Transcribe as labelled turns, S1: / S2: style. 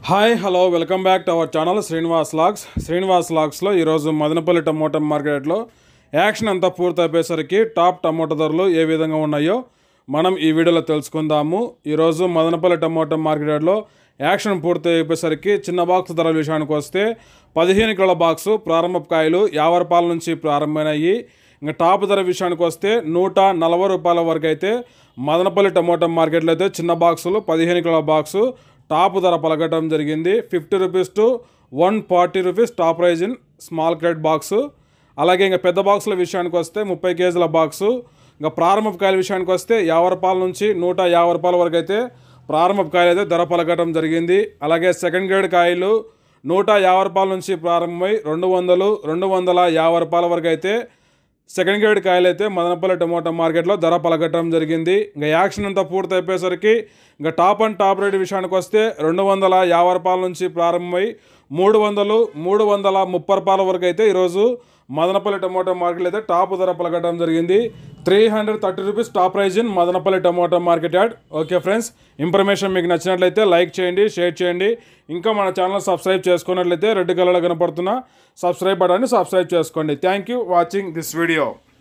S1: Hi hello welcome back to our channel Srinivas లాగ్స్లో ఈరోజు Madanapalle tomato మార్కెట్లో యాక్షన్ అంతా పూర్తయిపోయేసరికి టాప్ టమోటా ధరలు ఏ విధంగా ఉన్నాయో మనం ఈ వీడియోలో తెలుసుకుందాము. ఈరోజు మదనపల్లి టమోటా మార్కెట్లో యాక్షన్ పూర్తి అయిపోయేసరికి చిన్న బాక్స్ ధరల విషయానికి వస్తే 15 కిలోల బాక్సు ప్రారంభ కాయలు 50 రూపాయల నుంచి ప్రారంభమైనాయి. ఇంకా టాప్ ధర విషయానికి వస్తే 140 రూపాయల వరకు అయితే మదనపల్లి టమోటా మార్కెట్లో అయితే చిన్న బాక్సులు 15 కిలోల బాక్సు టాప్ ధర పలకటం జరిగింది. 50 rupees to 140 rupees top price in small crate box. అలాగే ఇంకా పెద్ద బాక్సుల విషయానికి వస్తే 30 కేజీల బాక్సు. ఇంకా ప్రారంభ కాయల విషయానికి వస్తే 50 రూపాయల నుంచి 150 రూపాయల వరకు అయితే ప్రారంభ కాయలు అయితే ధర పలకటం జరిగింది. అలాగే సెకండ్ గ్రేడ్ కాయలు 150 రూపాయల నుంచి ప్రారంభమై 200, 250 రూపాయల వరకు అయితే సెకండ్ గ్రేడ్ కాయలు అయితే మదనపల్లి టమోటా మార్కెట్లో ధర పలకటం జరిగింది. ఇంకా యాక్షన్ అంతా పూర్తి అయిపోయేసరికి ఇంకా టాప్ రేట్ విషయానికి వస్తే 250 రూపాయల నుంచి ప్రారంభమై 300, 330 రూపాయల వరకు అయితే ఈరోజు మదనపల్లి టమోటా మార్కెట్లో అయితే టాప్ ధర పలకటం జరిగింది. 330 rupees top price in Madanapalle tomato market yard. Okay friends, information మీకు నచ్చినట్లయితే లైక్ చేయండి, షేర్ చేయండి. ఇంకా మన ఛానల్ సబ్స్క్రైబ్ చేసుకున్నట్లయితే రెడ్ కలర్లో కనపడుతున్న సబ్స్క్రైబ్ బటన్ని సబ్స్క్రైబ్ చేసుకోండి. Thank you watching this video.